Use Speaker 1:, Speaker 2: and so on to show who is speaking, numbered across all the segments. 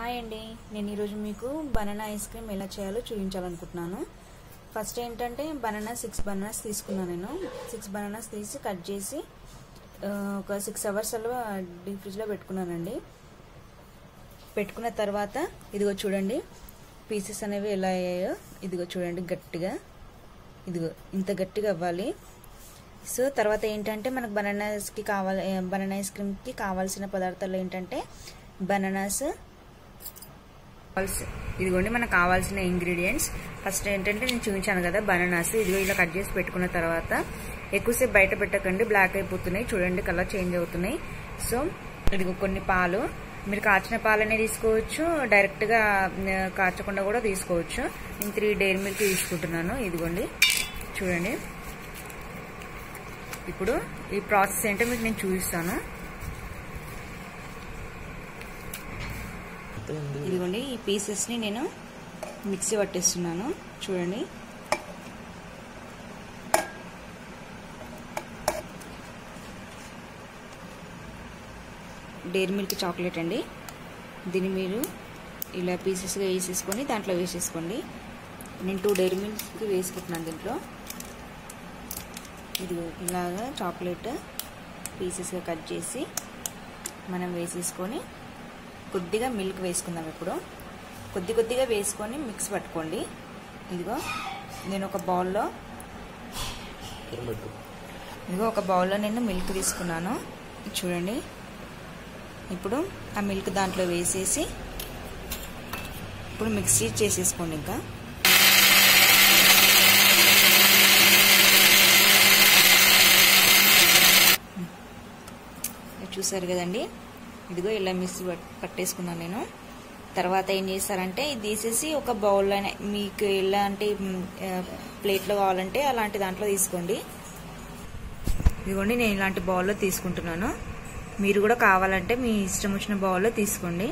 Speaker 1: Hi అండి, నేను ఈరోజు మీకు బనానా ఐస్ క్రీమ్ ఎలా చేయాలో చూపించాలనుకుంటున్నాను. ఫస్ట్ ఏంటంటే సిక్స్ బనానాస్ తీసుకున్నాను. నేను 6 బనానాస్ తీసి కట్ చేసి ఒక 6 అవర్స్ అలా డీప్ ఫ్రిడ్జ్లో పెట్టుకున్నానండి. పెట్టుకున్న తర్వాత ఇదిగో చూడండి పీసెస్ అనేవి ఎలా అయ్యాయో. ఇదిగో చూడండి గట్టిగా, ఇదిగో ఇంత గట్టిగా అవ్వాలి. సో తర్వాత ఏంటంటే మనకు బనానా ఐస్ క్రీమ్కి కావాల్సిన పదార్థాలు ఏంటంటే బనానాస్, ఇదిగోండి మనకు కావాల్సిన ఇంగ్రీడియంట్స్. ఫస్ట్ ఏంటంటే నేను చూపించాను కదా బనానాస్, ఇదిగో ఇలా కట్ చేసి పెట్టుకున్న తర్వాత ఎక్కువసేపు బయట పెట్టకండి, బ్లాక్ అయిపోతున్నాయి. చూడండి కలర్ చేంజ్ అవుతున్నాయి. సో ఇదిగో కొన్ని పాలు, మీరు కాచిన పాలనే తీసుకోవచ్చు, డైరెక్ట్గా కాచకుండా కూడా తీసుకోవచ్చు. నేను 3 డైరీ మిల్క్ తీసుకుంటున్నాను. ఇదిగోండి చూడండి. ఇప్పుడు ఈ ప్రాసెస్ ఏంటో మీకు నేను చూపిస్తాను. ఇదిగోండి ఈ పీసెస్ని నేను మిక్సీ పట్టేస్తున్నాను. చూడండి డైరీ మిల్క్ చాక్లెట్ అండి. దీన్ని మీరు ఇలా పీసెస్గా వేసేసుకొని దాంట్లో వేసేసుకోండి. నేను 2 డైరీ మిల్క్ వేసుకుంటున్నాను దీంట్లో. ఇది ఇలాగా చాక్లెట్ పీసెస్గా కట్ చేసి మనం వేసేసుకొని కొద్దిగా మిల్క్ వేసుకుందాం. ఇప్పుడు కొద్దిగా వేసుకొని మిక్స్ పట్టుకోండి. ఇదిగో నేను ఒక బౌల్లో నేను మిల్క్ తీసుకున్నాను. చూడండి ఇప్పుడు ఆ మిల్క్ దాంట్లో వేసేసి ఇప్పుడు మిక్సీ చేసేసుకోండి. ఇంకా చూసారు కదండి, ఇదిగో ఇలా మిక్సీ పట్టేసుకున్నాను నేను. తర్వాత ఏం చేస్తారంటే ఇది తీసేసి ఒక బౌల్లో, మీకు ఎలాంటి ప్లేట్లో కావాలంటే అలాంటి దాంట్లో తీసుకోండి. ఇదిగోండి నేను ఇలాంటి బౌల్లో తీసుకుంటున్నాను. మీరు కూడా కావాలంటే మీ ఇష్టం వచ్చిన బౌల్లో తీసుకోండి.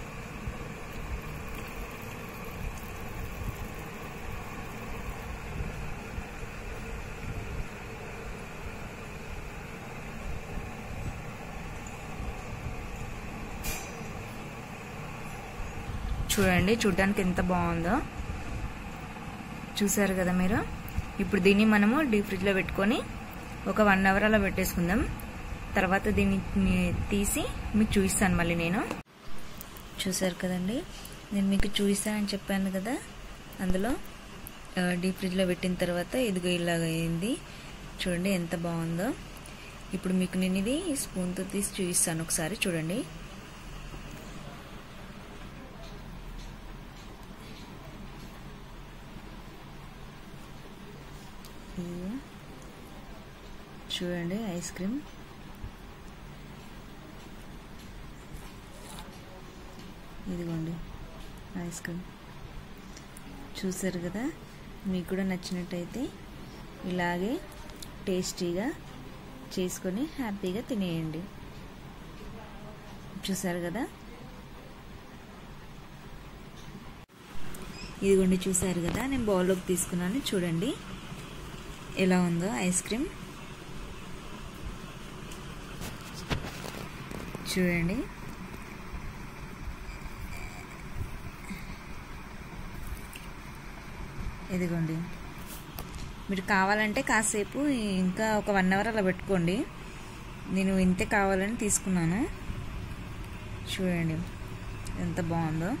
Speaker 1: చూడండి చూడడానికి ఎంత బాగుందో, చూసారు కదా మీరు. ఇప్పుడు దీన్ని మనము డీప్ ఫ్రిడ్జ్లో పెట్టుకొని ఒక 1 అవర్ అలా పెట్టేసుకుందాం. తర్వాత దీన్ని తీసి మీకు చూపిస్తాను మళ్ళీ నేను. చూసారు కదండి, నేను మీకు చూపిస్తానని చెప్పాను కదా. అందులో డీప్ ఫ్రిడ్జ్లో పెట్టిన తర్వాత ఇదిగో ఇలాగ అయింది. చూడండి ఎంత బాగుందో. ఇప్పుడు మీకు నేను ఇది స్పూన్తో తీసి చూపిస్తాను ఒకసారి. చూడండి చూడండి ఐస్ క్రీమ్. ఇదిగోండి ఐస్ క్రీమ్. చూసారు కదా, మీకు కూడా నచ్చినట్టయితే ఇలాగే టేస్టీగా చేసుకొని హ్యాపీగా తినేయండి. చూసారు కదా, ఇదిగోండి చూసారు కదా, నేను బౌల్లోకి తీసుకున్నాను. చూడండి ఎలా ఉందో ఐస్ క్రీమ్. చూడండి ఇదిగోండి. మీరు కావాలంటే కాసేపు ఇంకా ఒక 1 అవర్ అలా పెట్టుకోండి. నేను ఇంతే కావాలని తీసుకున్నాను. చూడండి ఎంత బాగుందో.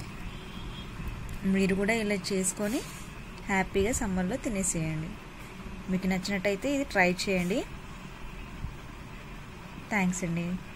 Speaker 1: మీరు కూడా ఇలా చేసుకొని హ్యాపీగా సమ్మర్లో తినేసేయండి. మీకు నచ్చినట్టయితే ఇది ట్రై చేయండి. థ్యాంక్స్ అండి.